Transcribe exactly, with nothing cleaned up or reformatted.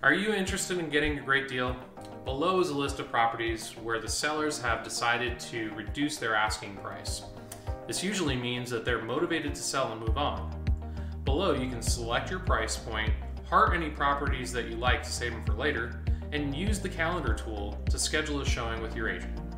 Are you interested in getting a great deal? Below is a list of properties where the sellers have decided to reduce their asking price. This usually means that they're motivated to sell and move on. Below you can select your price point, heart any properties that you like to save them for later, and use the calendar tool to schedule a showing with your agent.